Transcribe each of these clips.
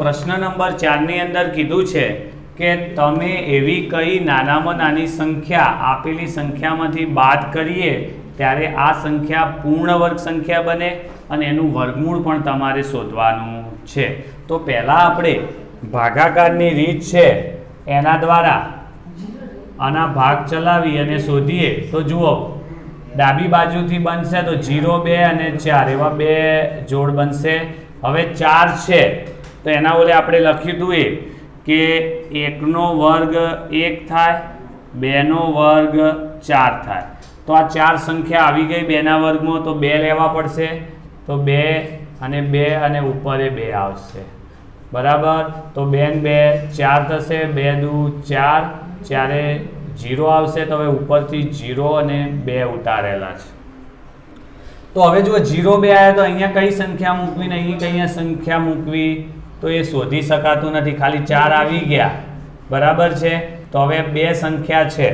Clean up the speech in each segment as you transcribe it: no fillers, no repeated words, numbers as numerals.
प्रश्न नंबर 4 ની અંદર कीधुं छे કે તમે એવી કઈ નાનામાં નાની સંખ્યા આપેલી સંખ્યામાંથી બાદ કરીએ ત્યારે આ સંખ્યા પૂર્ણ વર્ગ સંખ્યા બને અને એનું વર્ગમૂળ પણ તમારે શોધવાનું છે। તો પહેલા આપણે ભાગાકારની રીત છે એના દ્વારા આના ભાગ ચલાવી અને શોધીએ। તો જુઓ ડાબી બાજુથી બનશે તો 0 2 અને 4 એવા બે જોડ બનશે। હવે 4 છે તો એના ઓલે આપણે લખ્યું હતું એ કે 1 નો વર્ગ 1 થાય, 2 નો વર્ગ 4 થાય। તો આ 4 સંખ્યા આવી ગઈ 2 ના વર્ગમાં, તો 2 લેવા પડશે। તો 2 અને 2 અને ઉપર એ 2 આવશે, બરાબર। તો 2 ને 2 4 થશે, 2 દુ 4, 4 0 આવશે। તો હવે ઉપરથી 0 અને 2 ઉતારેલા છે। તો હવે જો 0 2 આવ્યા તો અહીંયા કઈ સંખ્યા મૂકવી ને અહીં કઈ સંખ્યા મૂકવી તો એ શોધી શકાતું નથી, ખાલી 4 આવી ગયા, બરાબર છે। તો હવે 2 સંખ્યા છે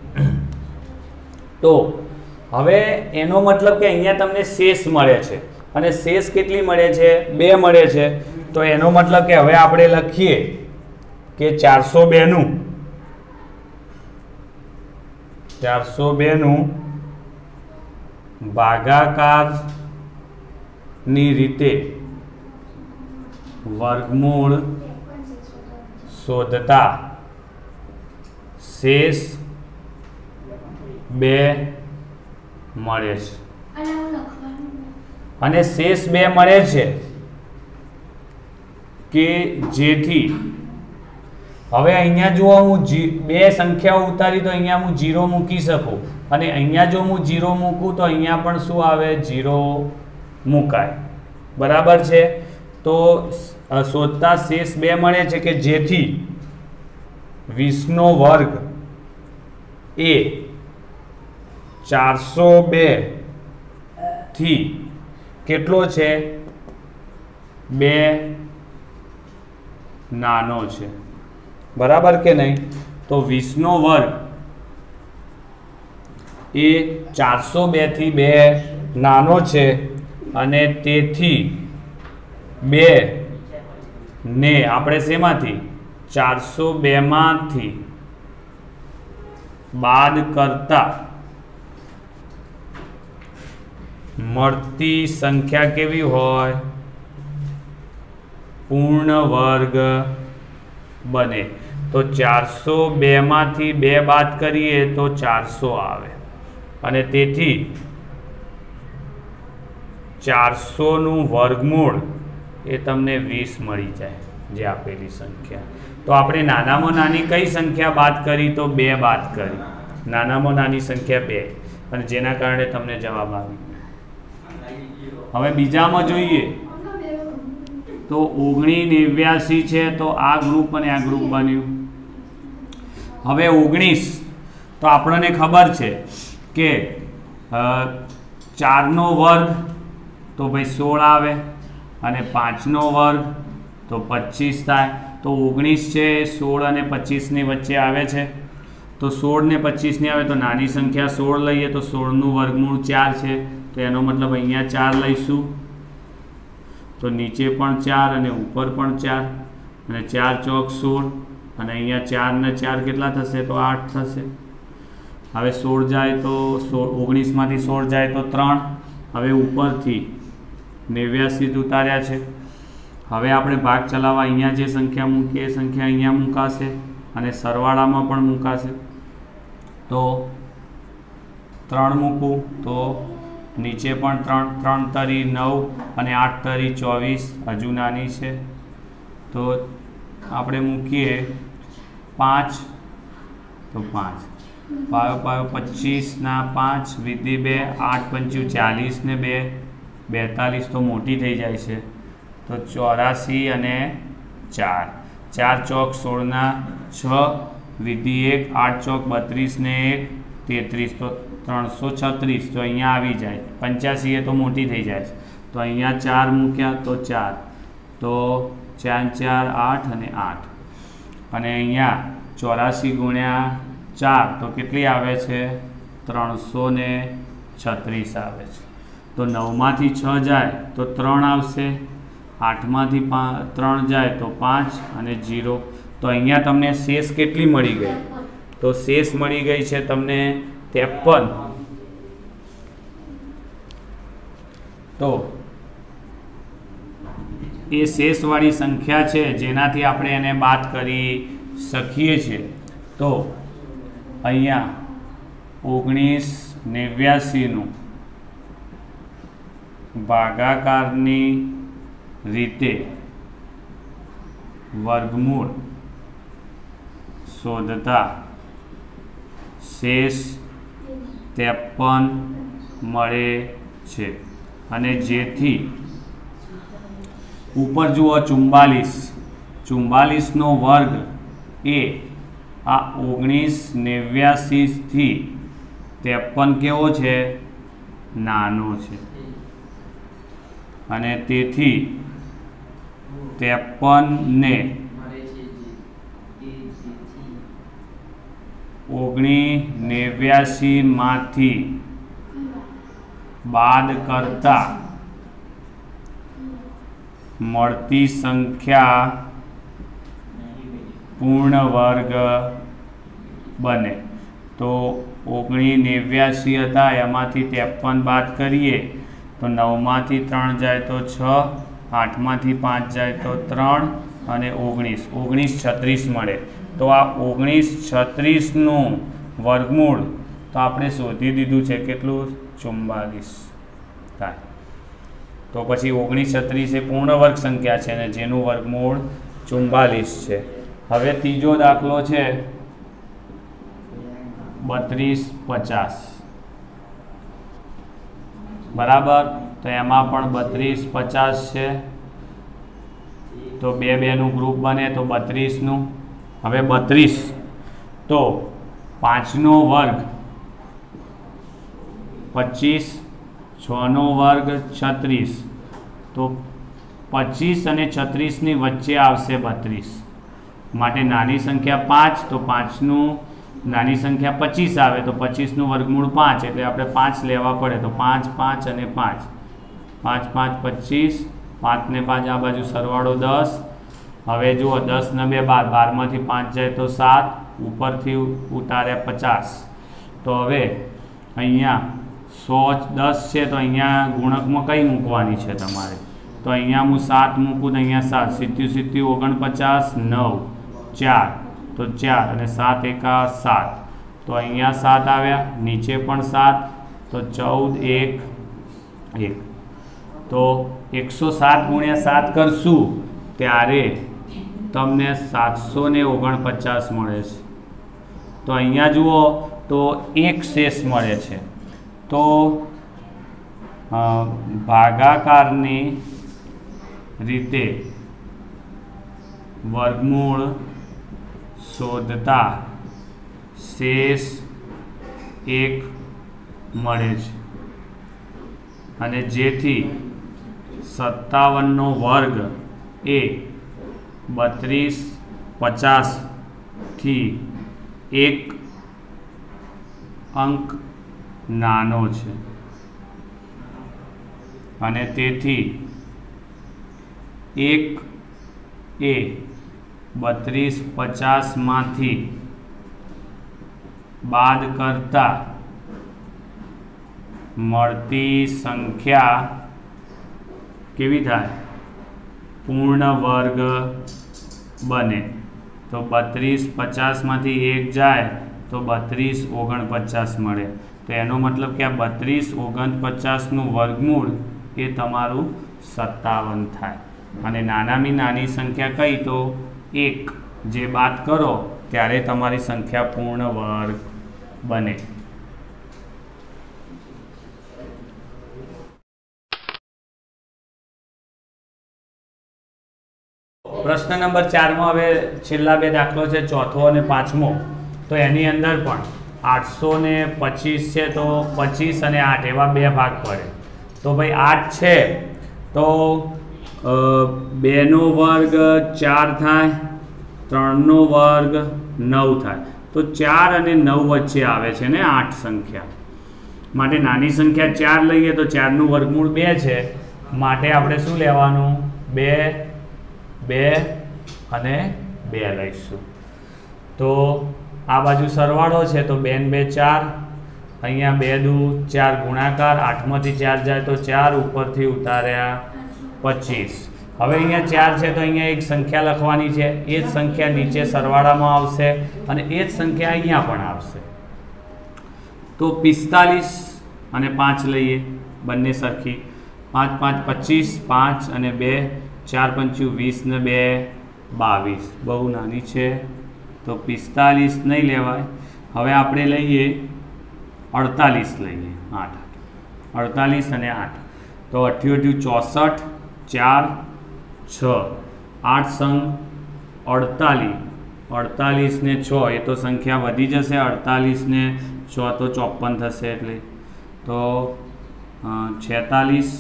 તો હવે એનો મતલબ કે અહીંયા તમને શેષ મળે છે અને શેષ કેટલી મળે છે 2 મળે છે। તો એનો મતલબ કે હવે આપણે લખીએ કે 402 નું ભાગાકારની રીતે વર્ગમૂળ શોધતા શેષ 2 મળે છે અને શેષ 2 મળે છે કે જેથી હવે અહીંયા જો હું 2 સંખ્યાઓ ઉતારી તો અહીંયા હું 0 મૂકી શકું અને અહીંયા જો હું 0 મૂકું તો અહીંયા પણ શું આવે 0 મુકાય, બરાબર છે। તો શોધતા શેષ 2 મળે છે કે જેથી 20 નો વર્ગ એ 402 થી કેટલો છે 2 નાનો છે, બરાબર કે નહીં। તો 20 નો વર્ગ એ 402 થી 2 નાનો છે અને તેથી 2 ને આપણે શેમાંથી 402 માંથી બાદ કરતા મળતી સંખ્યા કેવી હોય પૂર્ણ વર્ગ બને। તો 402 માંથી 2 બાદ કરીએ તો 400 આવે અને તેથી 400 નું વર્ગમૂળ એ તમને 20 મળી જાય જે આપેલી સંખ્યા। તો આપણે નાનામાં નાની કઈ સંખ્યા બાદ કરી તો 2 બાદ કરી, નાનામાં નાની સંખ્યા 2 અને જેના કારણે તમને જવાબ આવી। હવે બીજામાં જોઈએ તો 1989 છે તો આ ગ્રુપ અને આ ગ્રુપ બન્યું। હવે 19 તો આપણને ખબર છે કે 4 નો વર્ગ તો ભાઈ 16 આવે અને 5 નો વર્ગ તો 25 થાય। તો 19 છે 16 અને 25 ની વચ્ચે આવે છે। તો 16 ને 25 ની આવે તો નાની સંખ્યા 16 લઈએ તો 16 નું વર્ગમૂળ 4 છે। તો એનો મતલબ અહીંયા 4 લઈશું તો નીચે પણ 4 અને ઉપર પણ 4 અને 4 ચોક 16 અને અહીંયા 4 ને 4 કેટલા થશે તો 8 થશે। હવે 16 જાય તો 19 માંથી 16 જાય તો 3। હવે ઉપરથી 89 ઉતાર્યા છે। હવે આપણે ભાગ ચલાવવા અહીંયા જે સંખ્યા મૂકીએ એ સંખ્યા અહીંયા મૂકાશે અને સરવાળામાં પણ મૂકાશે। તો 3 મૂકું તો નીચે પણ 3, 3 તરી 9 અને 8 તરી 24 હજુ નાની છે તો આપણે મૂકીએ 5 તો 5 પાયો પાયો 25 ના 5 વિધિ 2 8 પંચું 40 ને 2 42 તો મોટી થઈ જાય છે તો 84 અને 4 4 ચોક 16 ના 6 વિધિ 1 8 ચોક 32 ને 1 33 તો 336 તો અહીંયા આવી જાય। 85 એ તો મોટી થઈ જાય છે તો અહીંયા 4 મૂક્યા તો 4 તો 4 4 8 અને 8 અને અહીંયા 84 ગુણ્યા 4 તો કેટલી આવે છે 336 આવે છે। તો 9 માંથી 6 જાય તો 3 આવશે 8માંથી 3 જાય તો 5 અને 0। તો અહીંયા તમને શેષ કેટલી મળી ગઈ? તો શેષ મળી ગઈ છે તમને 53। તો એ શેષવાળી સંખ્યા છે જેનાથી આપણે એને બાદ કરી શકીએ છીએ। તો અહીંયા 1989નું ભાગાકારની રીતે વર્ગમૂળ શોધતા શેષ 53 મળે છે। અને જેથી ઉપર જુઓ 44નો વર્ગ એ આ 1989 થી 53 કેવો છે? નાનો છે। અને તેથી 53 ને 1989 માંથી બાદ કરતા મળતી સંખ્યા પૂર્ણ વર્ગ બને। તો 1989 હતા એમાંથી 53 બાદ કરીએ તો 9માંથી 3 જાય તો 6, 8માંથી 5 જાય તો 3 અને 19 મળે। તો આ 1936નું વર્ગમૂળ તો આપણે શોધી દીધું છે, કેટલું? 44 થાય। તો પછી 1936 એ પૂર્ણ વર્ગ સંખ્યા છે અને જેનું વર્ગમૂળ 44 છે। હવે ત્રીજો દાખલો છે 3250, બરાબર। તો એમાં પણ 3250 છે। તો 2 નું ગ્રુપ બને તો 32નું। હવે 32 તો 5નો વર્ગ 25, 6નો વર્ગ 36, તો 25 અને 36ની વચ્ચે આવશે 32, માટે નાની સંખ્યા 5, તો 5નું નાની સંખ્યા 25 આવે તો 25નું વર્ગમૂળ 5, એટલે આપણે 5 લેવા પડે। તો 5, 5 અને 5, 5, 5, 25, 5 ને 5 આ બાજુ સરવાળો 10। હવે જુઓ 10 ને 2 12, 12માંથી 5 જાય તો 7, ઉપરથી ઉતાર્યા 50। તો હવે અહીંયા 110 છે તો અહીંયા ગુણકમાં કઈ મૂકવાની છે તમારે? તો અહીંયા હું 7 મૂકું તો અહીંયા 7, 7 49, 9, 4, તો 4 અને 7 એકા 7, તો અહીંયા 7 આવ્યા, નીચે પણ 7, તો 14, 1, 1। તો 107 ગુણ્યા 7 કરશું ત્યારે તમને 749 મળે છે। તો અહીંયા જુઓ તો એક શેષ મળે છે। તો ભાગાકારની રીતે વર્ગમૂળ શોધતા શેષ 1 મળે છે। અને જેથી 57નો વર્ગ એ 3250 થી 1 અંક નાનો છે। અને તેથી 1 એ 3250 માંથી બાદ કરતા મળતી સંખ્યા કેવી થાય? પૂર્ણ વર્ગ બને। તો 3250 માંથી 1 જાય તો 3249 મળે। તો એનો મતલબ કે આ 3249નું વર્ગમૂળ એ તમારું 57 થાય। અને નાનામાં નાની સંખ્યા કઈ? તો 1, જે બાદ કરો ત્યારે તમારી સંખ્યા પૂર્ણ વર્ગ બને। પ્રશ્ન નંબર 4 માં હવે છેલ્લા 2 દાખલો છે, ચોથો અને 5મો। તો એની અંદર પણ 825 છે તો 25 અને 8 એવા 2 ભાગ પડે। તો ભાઈ 8 છે તો 2નો વર્ગ 4 થાય, 3નો વર્ગ 9 થાય। તો 4 અને 9 વચ્ચે આવે છે ને 8 સંખ્યા, માટે નાની સંખ્યા 4 લઈએ તો 4નું વર્ગમૂળ 2 છે, માટે આપણે શું લેવાનું? 2 2 અને 2 લઈશું। તો આ બાજુ સરવાળો છે તો 2 ને 2 4, અહીંયા 2 દુ 4 ગુણાકાર, 8માંથી 4 જાય તો 4, ઉપરથી ઉતાર્યા 25। હવે અહીંયા 4 છે તો અહીંયા એક સંખ્યા લખવાની છે, એ જ સંખ્યા નીચે સરવાળામાં આવશે અને એ જ સંખ્યા અહીંયા પણ આવશે। તો 45 અને 5 લઈએ, બંને સરખી, 5 5 25, 5 અને 2, 4 5 20 ને 2 22, બહુ નાની છે તો 45 નહીં લેવાય। હવે આપણે લઈએ 48 લઈએ, 8 48 અને 8 તો 88 64, 4 6, 8 સંગ 48, 48 ને 6 એ તો સંખ્યા વધી જશે, 48 ને 6 તો 54 થશે, એટલે તો 46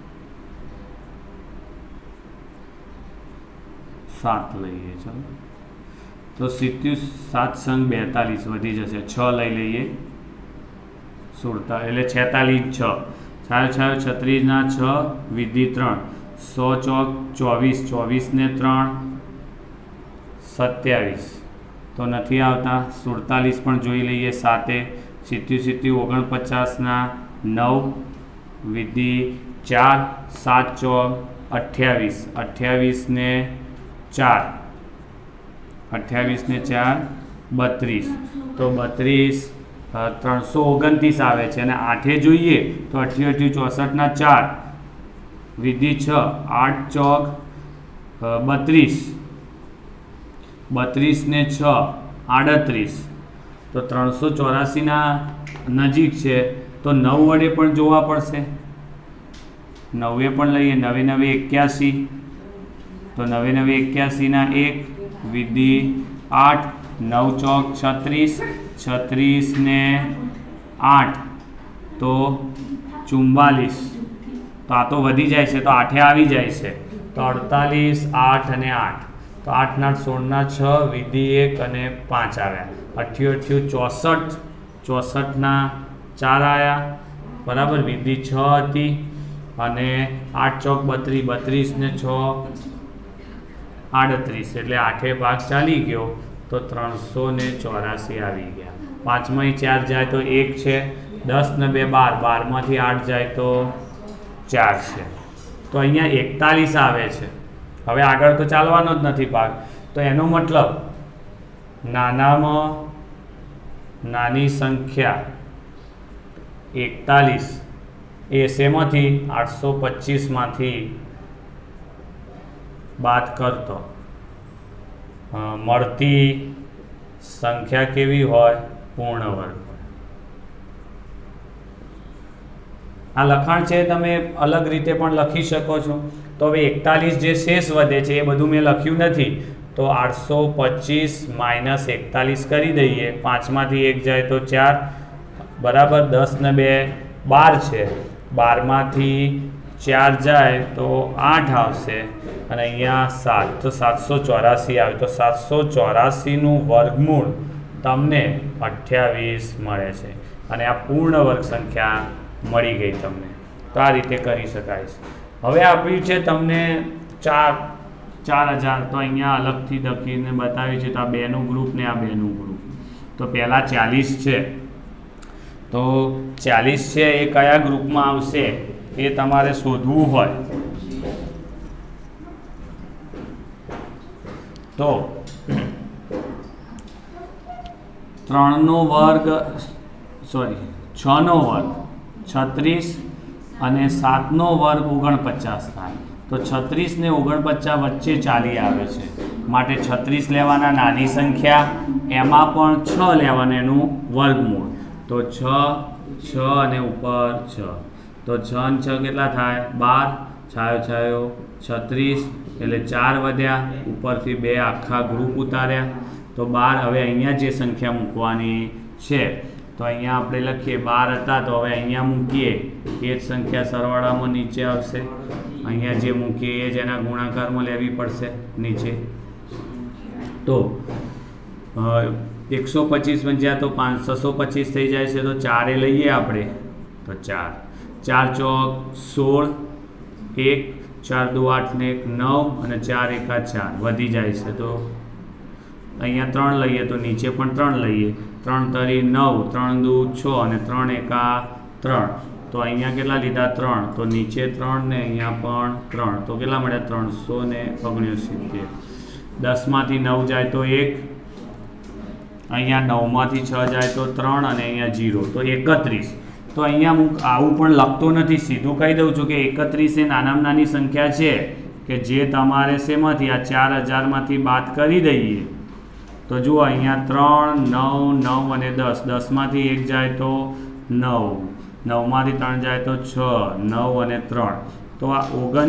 7 લઈએ, ચાલો તો 7 સંગ 42 વધી જશે, 6 લઈ લઈએ 17 એટલે 46 6 6 36 ના 6 વિધિ 3, 100 ચોક 24, 24 ને 3 27 તો નથી આવતા, 47 પણ જોઈ લઈએ 7, 77 49 ના 9 વિધિ 4, 7 ચોક 28, 28 ને 4, 28 ને 4 32 તો 32 329 આવે છે, અને 8 જોઈએ તો 88 64 ના 4 વિધિ 6, 8 ચોક 32, 32 ને 6 38 તો 384 ના નજીક છે તો 9 વડે પણ જોવા પડશે, 9 પણ લઈએ, 9 9 81 તો 9 9 81 ના 1 વિધિ 8, 9 ચોક 36, 36 ને 8 તો 44 તો આ તો વધી જાય છે તો 8 આવી જાય છે તો 48, 8 અને 8 તો 8 ના 16 ના 6 વિધિ 1 અને 5 આવ્યા, 88 64, 64 ના 4 આવ્યા, બરાબર, વિધિ 6 હતી અને 8 ચોક 32, 32 ને 6 38 એટલે 8 ભાગ ચાલી ગયો તો 384 આવી ગયા। 5માંથી 4 જાય તો 1 છે, 10 ને 2 12, 12માંથી 8 જાય તો 4 છે તો અહીંયા 41 આવે છે। હવે આગળ તો ચાલવાનો જ નથી ભાગ, તો એનો મતલબ નાનામાં નાની સંખ્યા 41 એ શેમાંથી 825માંથી બાદ કરતો મળતી સંખ્યા કેવી હોય? પૂર્ણ વર્ગ। આ લખાણ છે તમે અલગ રીતે પણ લખી શકો છો। તો હવે 41 જે શેષ વધે છે એ બધું મેં લખ્યું નથી, તો 825 માઇનસ 41 કરી દઈએ, 5માંથી 1 જાય તો 4, બરાબર, 10 ને 2 12 છે, 12માંથી 4 જાય તો 8 આવશે અને અહીંયા 7 તો 784 આવે, તો 784નું વર્ગમૂળ તમને 28 મળે છે અને આ પૂર્ણ વર્ગ સંખ્યા મળી ગઈ તમને। તો આ રીતે કરી શકાય છે। હવે આપ્યું છે તમને 4000, તો અહીંયા અલગથી લખીને બતાવ્યું છે, તો આ 2નું ગ્રુપ ને આ 2નું ગ્રુપ, તો પહેલાં 40 છે તો 40 છે એ કયા ગ્રુપમાં આવશે એ તમારે શોધવું હોય તો 3નો વર્ગ 6નો વર્ગ 36 અને 7નો વર્ગ 49 થાય, તો 36 ને 49 વચ્ચે ચાલી આવે છે, માટે 36 લેવાના નાની સંખ્યા, એમાં પણ 6 લેવાના એનું વર્ગમૂળ, તો 6 અને ઉપર 6 તો 6 ને 6 કેટલા થાય? 12, છાયો 36 એટલે 4 વધ્યા, ઉપરથી 2 આખા ગ્રુપ ઉતાર્યા તો 12। હવે અહીંયા જે સંખ્યા મૂકવાની છે તો અહીંયા આપણે લખીએ 12 હતા તો હવે અહીંયા મૂકીએ એ જ સંખ્યા સરવાળામાં નીચે આવશે, અહીંયા જે મૂકીએ એ જ એના ગુણાકારમાં લેવી પડશે નીચે, તો 125 બન્યા તો 625 થઈ જાય છે, તો 4 લઈએ આપણે તો 4 4 ચોક 16, 1 4 દુ 8 ને 1 9 અને 4 એકા 4 વધી જાય છે, તો અહીંયા 3 લઈએ તો નીચે પણ 3 લઈએ, 3 તરી 9, 3 દુ 6 અને 3 એકા 3, તો અહીંયા કેટલા લીધા 3, તો નીચે 3 ને અહીંયા પણ 3, તો કેટલા મળ્યા 369. 10 માંથી 9 જાય તો 1, અહીંયા 9 માંથી 6 જાય તો 3 અને અહીંયા 0, તો 31. તો અહીંયા હું આવું પણ લખતો નથી, સીધું કહી દઉં છું કે 31 એ નાનામાં નાની સંખ્યા છે કે જે તમારે શેમાંથી આ 4000માંથી બાદ કરી દઈએ. તો જુઓ અહીંયા 3, 9, 9 અને 10, 10 માંથી 1 જાય તો 9, 9 માંથી 3 જાય તો 6, 9 અને 3, તો આ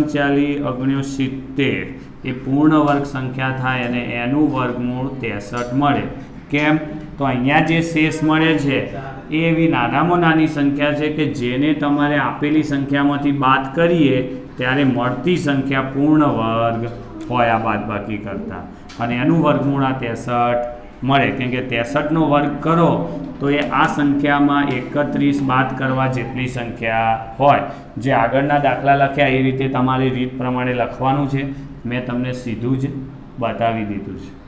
39, 70 એ પૂર્ણ વર્ગ સંખ્યા થાય અને એનું વર્ગમૂળ 63 મળે. કેમ? તો અહીંયા જે શેષ મળે છે એ એવી નાનામાં નાની સંખ્યા છે કે જેને તમારે આપેલી સંખ્યામાંથી બાદ કરીએ ત્યારે મળતી સંખ્યા પૂર્ણ વર્ગ હોય આ બાદબાકી કરતાં, અને એનું વર્ગમૂળ આ 63 મળે. કેમ કે 63નો વર્ગ કરો તો એ આ સંખ્યામાં 31 બાદ કરવા જેટલી સંખ્યા હોય. જે આગળના દાખલા લખ્યા એ રીતે તમારી રીત પ્રમાણે લખવાનું છે. મેં તમને સીધું જ બતાવી દીધું છે.